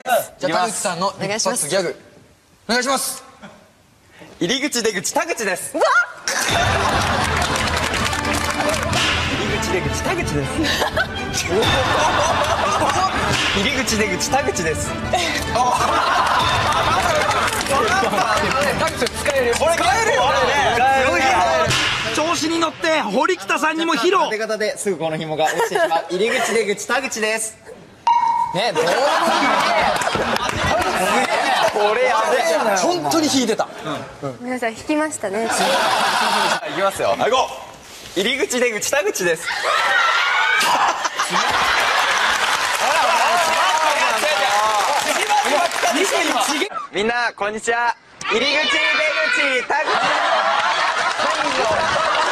じゃあ田口さんの一発ギャグお願いします。 入り口出口田口です。 うわ入り口出口田口です。入り口出口田口です。 田口使えるよ。 これ使えるよ。 調子に乗って堀北さんにも披露。 当て方ですぐこの紐が落ちてしまう。入り口出口田口です。 ね、どうこれやべえ。 本当に引いてた。 皆さん引きましたね。 いきますよ。はい、ゴー。入り口出口田口です。みんなこんにちは。入り口出口田口です。